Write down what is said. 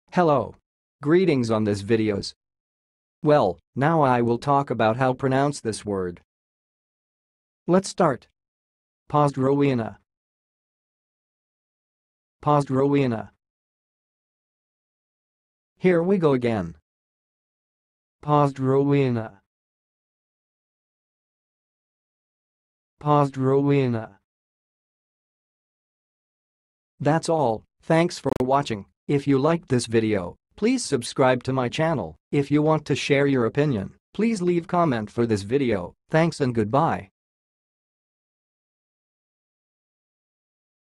Hello. Greetings on this videos. Well, now I will talk about how pronounce this word. Let's start. Pozdrowienia. Pozdrowienia. Here we go again. Pozdrowienia. Pozdrowienia. That's all. Thanks for watching. If you liked this video, please subscribe to my channel. If you want to share your opinion, please leave comment for this video. Thanks and goodbye.